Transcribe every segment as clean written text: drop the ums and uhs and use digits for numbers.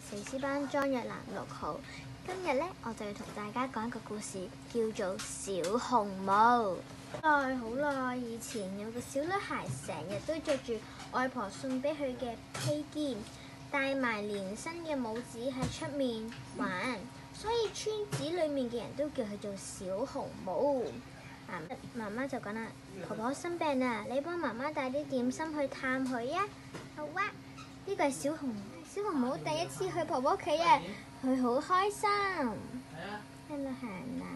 4C 班莊若蘭6號。今日呢，我就要同大家講一個故事，叫做小紅帽。好耐以前，有個小女孩成日都着住外婆送俾佢嘅披肩，帶埋連身嘅帽子喺出面玩，所以村子裡面嘅人都叫佢做小紅帽。媽媽就講啦：婆婆生病啦，你幫媽媽帶啲點心去探佢啊！好啊！呢個係小紅帽第一次去婆婆屋企啊，佢好開心。一路行啊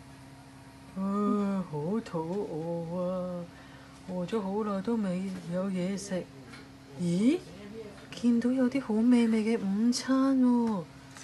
行。 好肚餓啊！餓咗好耐都未有嘢食。咦？見到有啲好美味嘅午餐喎。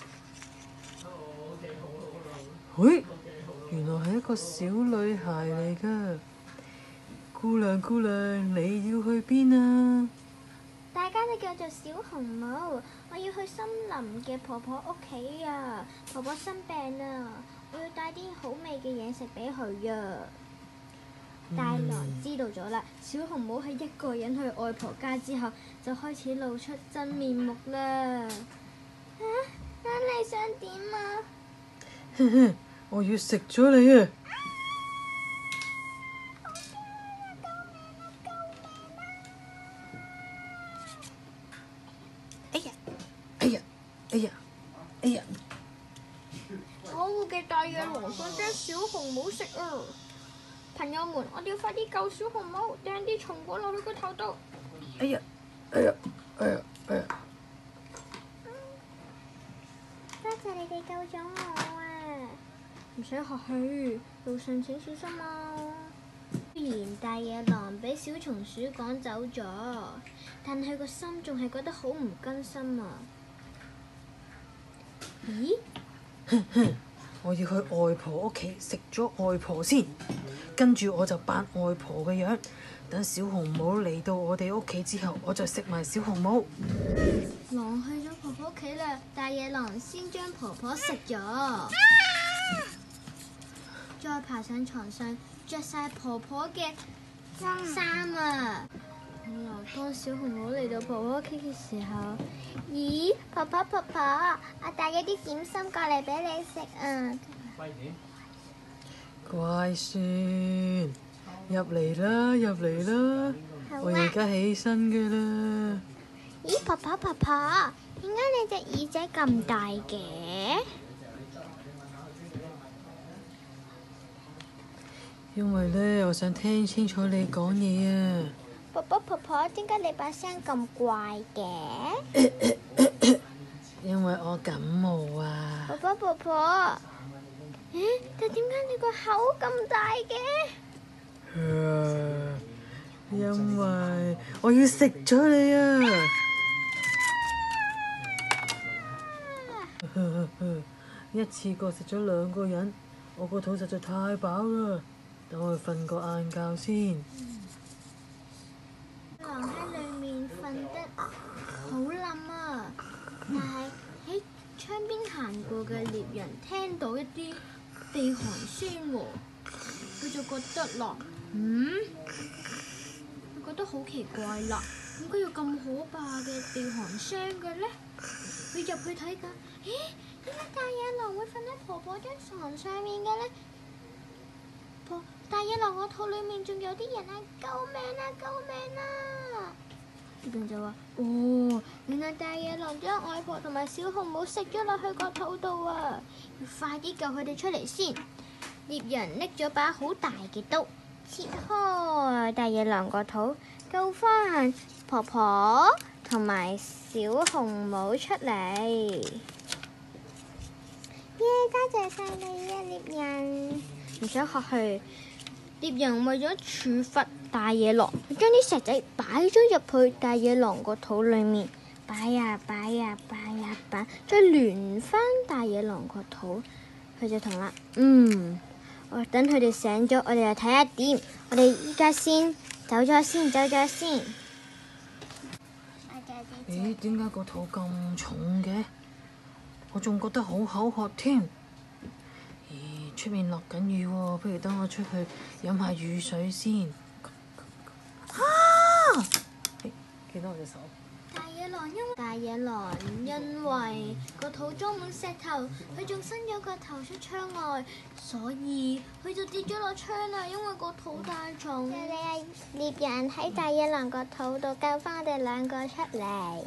喂！原來係一個小女孩嚟㗎。姑娘，你要去邊啊？ 大家都叫做小紅帽，我要去森林嘅婆婆屋企啊！婆婆生病啊，我要帶啲好味嘅嘢食俾佢啊！大狼知道咗啦，小紅帽係一個人去外婆家之後，就開始露出真面目啦。你想點啊？ 哼哼，我要食咗你啊！哎呀！ 可惡嘅大野狼想將小紅帽食啊！朋友們，我哋要快啲救小紅帽，掟啲松果落去個頭度。 哎呀！ 多謝你哋救咗我啊！唔使客氣，路上請小心啊！雖然大野狼俾小松鼠趕走咗，但係個心仲係覺得好唔甘心啊！咦？ 我要去外婆屋企食咗外婆先，跟住我就扮外婆嘅樣，等小紅帽嚟到我哋屋企之後，我就食埋小紅帽。 狼去咗婆婆屋企啦，大野狼先將婆婆食咗，再爬上床上着晒婆婆嘅衫啊！當小紅帽嚟到婆婆屋企嘅時候，咦，婆婆，我帶咗啲點心過嚟俾你食啊！ 乖孫，入嚟啦！我而家起身㗎啦。 咦，婆婆，點解你隻耳仔咁大嘅？ 因為呢，我想聽清楚你講嘢啊。 婆婆，點解你把聲咁怪嘅？ 因為我感冒啊。 婆婆，但點解你個口咁大嘅？ 因為我要食咗你啊！一次過食咗2個人，我個肚實在太飽啦。等我去瞓個晏覺先。 狼喺裏面瞓得好冧啊！但係喺窗邊行過嘅獵人聽到一啲地寒聲喎，佢就覺得啦，佢覺得好奇怪啦，點解有咁可怕嘅地寒聲嘅呢？佢入去睇緊，點解大野狼會瞓喺婆婆張床上面嘅呢？大野狼個肚裏面仲有啲人啊！救命啊！呢邊就話：原來大野狼將外婆同埋小紅帽食咗落去個肚度啊！要快啲救佢哋出嚟先。獵人拎咗把好大嘅刀，切開大野狼個肚，救翻婆婆同埋小紅帽出嚟。多謝晒你啊，獵人！唔想客氣。獵人為咗處罰大野狼，將啲石仔擺咗入去大野狼個肚裏面，擺呀，再連翻大野狼個肚。佢就同啦，我等佢哋醒咗，我哋就睇下點。我哋依家先走咗先。 咦？點解個肚咁重嘅？我仲覺得好口渴添。出面落緊雨喎，不如等我出去飲下雨水先。見到我隻手。 大野因為個肚裝滿石頭，佢仲伸咗個頭出窗外，所以佢就跌咗落窗啦。因為個肚太重。你係獵人喺大野狼個肚度救翻我哋兩個出嚟。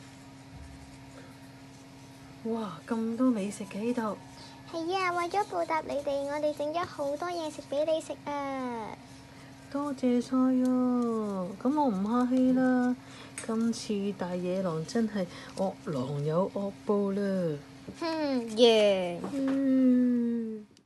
哇！咁多美食嘅呢度。 係啊，為咗報答你哋，我哋整咗好多嘢食俾你食啊！ 多謝晒啊！咁我唔客氣啦。今次大野狼真係惡狼有惡報啦。 完。